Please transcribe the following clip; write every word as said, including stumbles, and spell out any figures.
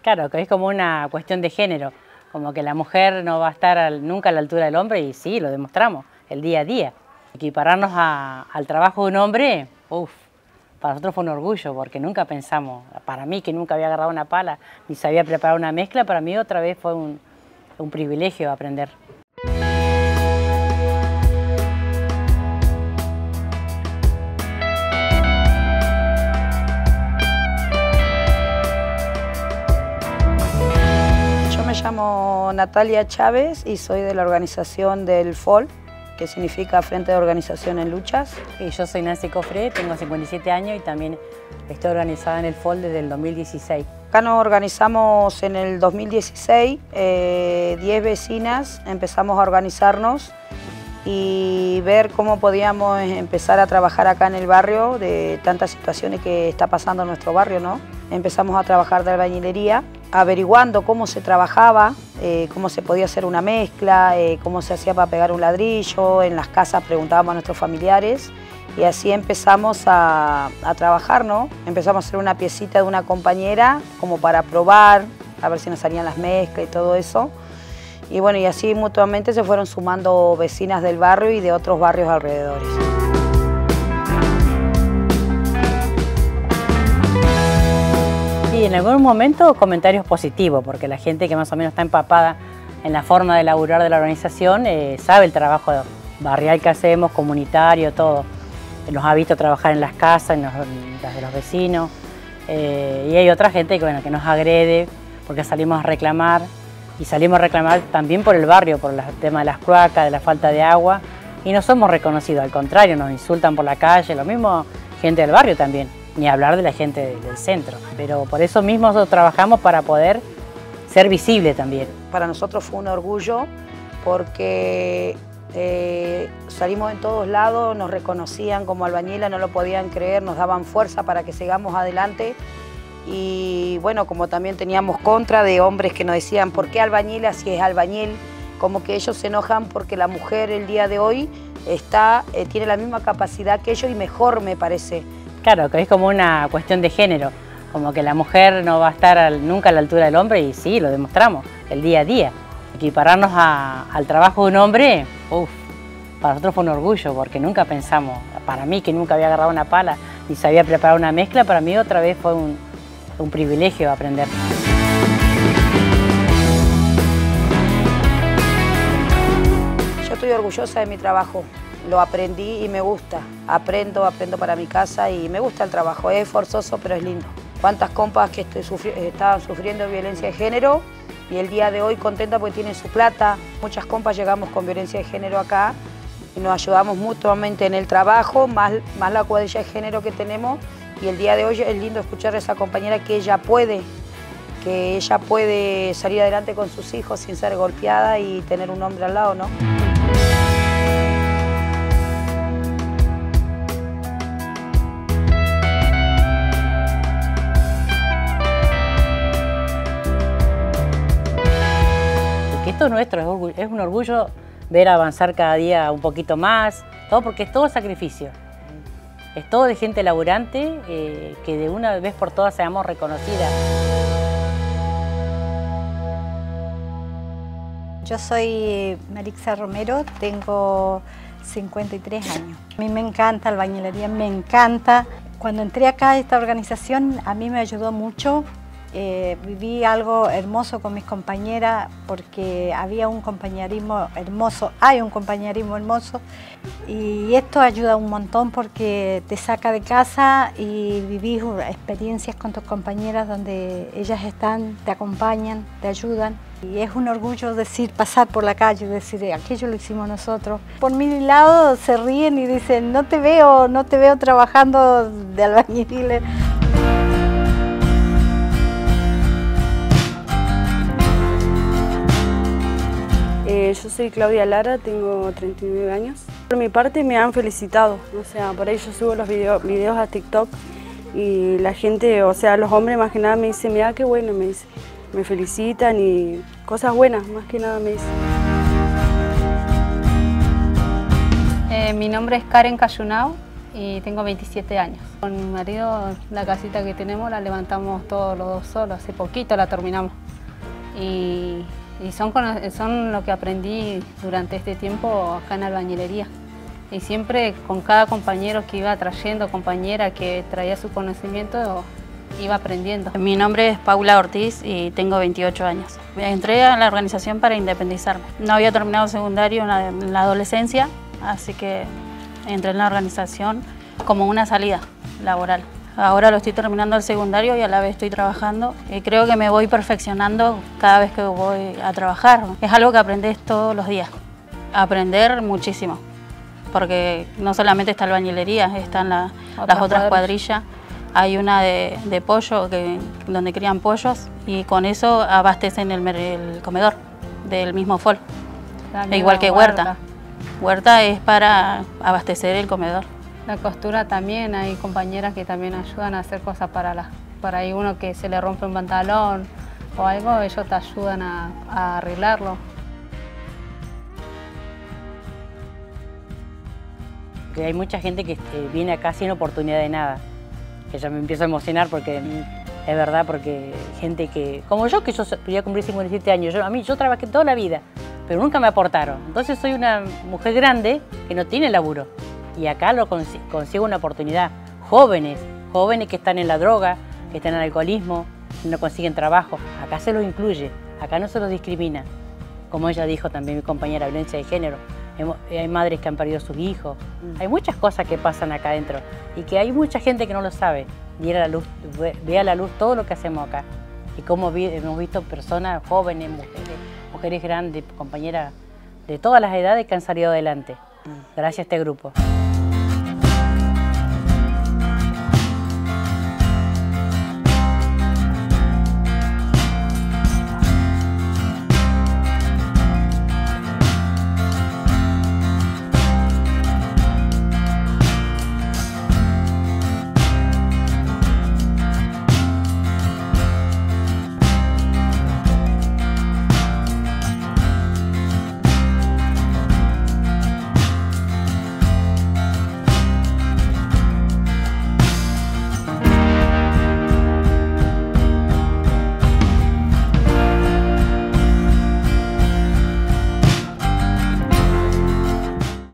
Claro, que es como una cuestión de género, como que la mujer no va a estar al, nunca a la altura del hombre, y sí, lo demostramos, el día a día. Equipararnos a, al trabajo de un hombre, uff, para nosotros fue un orgullo, porque nunca pensamos, para mí que nunca había agarrado una pala, ni sabía preparar una mezcla, para mí otra vez fue un, un privilegio aprender. Me llamo Natalia Chávez y soy de la organización del F O L, que significa Frente de Organización en Luchas. Y yo soy Nancy Cofré, tengo cincuenta y siete años y también estoy organizada en el F O L desde el dos mil dieciséis. Acá nos organizamos en el dos mil dieciséis, eh, diez vecinas empezamos a organizarnos y ver cómo podíamos empezar a trabajar acá en el barrio de tantas situaciones que está pasando en nuestro barrio, ¿no? Empezamos a trabajar de albañilería, averiguando cómo se trabajaba, eh, cómo se podía hacer una mezcla, eh, cómo se hacía para pegar un ladrillo. En las casas preguntábamos a nuestros familiares y así empezamos a, a trabajar, ¿no? Empezamos a hacer una piecita de una compañera como para probar, a ver si nos salían las mezclas y todo eso. Y bueno, y así mutuamente se fueron sumando vecinas del barrio y de otros barrios alrededores. Y en algún momento comentarios positivos, porque la gente que más o menos está empapada en la forma de laburar de la organización eh, sabe el trabajo barrial que hacemos, comunitario, todo. Nos ha visto trabajar en las casas, en los, en las de los vecinos, eh, y hay otra gente que, bueno, que nos agrede porque salimos a reclamar, y salimos a reclamar también por el barrio, por el tema de las cloacas, de la falta de agua, y no somos reconocidos, al contrario, nos insultan por la calle, lo mismo gente del barrio también. Ni hablar de la gente del centro, pero por eso mismo nosotros trabajamos para poder ser visible también. Para nosotros fue un orgullo porque eh, salimos en todos lados, nos reconocían como albañilas, no lo podían creer, nos daban fuerza para que sigamos adelante y bueno, como también teníamos contra de hombres que nos decían ¿por qué albañila si es albañil? Como que ellos se enojan porque la mujer el día de hoy está, eh, tiene la misma capacidad que ellos y mejor me parece. Claro, que es como una cuestión de género, como que la mujer no va a estar al, nunca a la altura del hombre, y sí, lo demostramos, el día a día. Equipararnos a, al trabajo de un hombre, uff, para nosotros fue un orgullo, porque nunca pensamos, para mí que nunca había agarrado una pala, ni sabía preparar una mezcla, para mí otra vez fue un, un privilegio aprender. Yo estoy orgullosa de mi trabajo. Lo aprendí y me gusta. Aprendo, aprendo para mi casa y me gusta el trabajo. Es forzoso, pero es lindo. Cuántas compas que estoy sufri estaban sufriendo violencia de género y el día de hoy contenta porque tienen su plata. Muchas compas llegamos con violencia de género acá y nos ayudamos mutuamente en el trabajo, más, más la cuadrilla de género que tenemos. Y el día de hoy es lindo escuchar a esa compañera que ella puede, que ella puede salir adelante con sus hijos sin ser golpeada y tener un hombre al lado, ¿no? Esto es nuestro, es un orgullo ver avanzar cada día un poquito más, todo porque es todo sacrificio. Es todo de gente laburante, eh, que de una vez por todas seamos reconocidas. Yo soy Marixa Romero, tengo cincuenta y tres años. A mí me encanta la albañilería, me encanta. Cuando entré acá a esta organización, a mí me ayudó mucho. Eh, viví algo hermoso con mis compañeras porque había un compañerismo hermoso, hay un compañerismo hermoso y esto ayuda un montón porque te saca de casa y vivís experiencias con tus compañeras donde ellas están, te acompañan, te ayudan. Y es un orgullo decir, pasar por la calle y decir, aquello lo hicimos nosotros. Por mi lado se ríen y dicen, no te veo, no te veo trabajando de albañil. Eh, yo soy Claudia Lara, tengo treinta y nueve años. Por mi parte me han felicitado, o sea, por ahí yo subo los video, videos a TikTok y la gente, o sea, los hombres más que nada me dicen, mira qué bueno, me dicen, me felicitan y cosas buenas, más que nada me dicen. Eh, mi nombre es Karen Cayunao, y tengo veintisiete años. Con mi marido la casita que tenemos la levantamos todos los dos solos, hace poquito la terminamos. Y, y son, son lo que aprendí durante este tiempo acá en albañilería. Y siempre con cada compañero que iba trayendo, compañera que traía su conocimiento, iba aprendiendo. Mi nombre es Paula Ortiz y tengo veintiocho años. Entré a la organización para independizarme. No había terminado secundario en la, en la adolescencia, así que entré en la organización como una salida laboral. Ahora lo estoy terminando el secundario y a la vez estoy trabajando y creo que me voy perfeccionando cada vez que voy a trabajar. Es algo que aprendes todos los días. Aprender muchísimo, porque no solamente está albañilería, están la, las otras cuadrillas. Hay una de, de pollo, que, donde crían pollos, y con eso abastecen el, el comedor del mismo F O L. E igual que huerta. Huerta es para abastecer el comedor. La costura también, hay compañeras que también ayudan a hacer cosas para, la, para ahí uno que se le rompe un pantalón o algo, ellos te ayudan a, a arreglarlo. Que hay mucha gente que eh, viene acá sin oportunidad de nada. Que ya me empiezo a emocionar porque es verdad, porque gente que, como yo, que yo voy a cumplir cincuenta y siete años, yo, a mí yo trabajé toda la vida, pero nunca me aportaron. Entonces soy una mujer grande que no tiene laburo y acá lo cons consigo una oportunidad. Jóvenes, jóvenes que están en la droga, que están en el alcoholismo, no consiguen trabajo, acá se los incluye, acá no se los discrimina. Como ella dijo también, mi compañera, violencia de género. Hay madres que han perdido a sus hijos, hay muchas cosas que pasan acá adentro y que hay mucha gente que no lo sabe. Y a la luz, ve a la luz todo lo que hacemos acá y cómo vi, hemos visto personas jóvenes, mujeres, mujeres grandes, compañeras de todas las edades que han salido adelante gracias a este grupo.